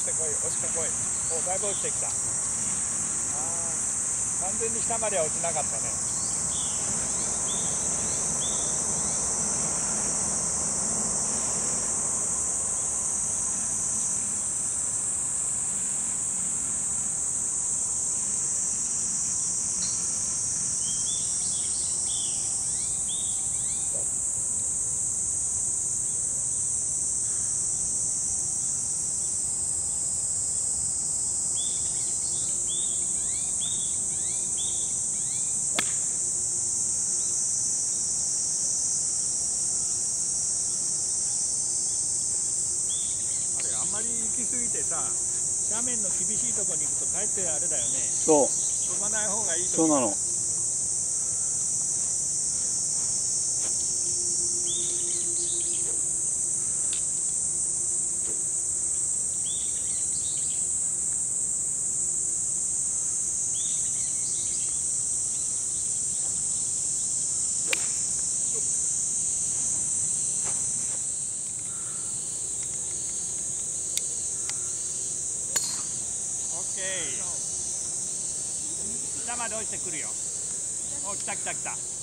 してこい、押してこい。お、だいぶ落ちてきた。ああ、完全に下までは落ちなかったね。あんまり行き過ぎてさ、斜面の厳しいところに行くとかえってあれだよね。 そう。 飛ばない方がいいと。 そうなの。 下まで落ちてくるよ。お、来た来た来た。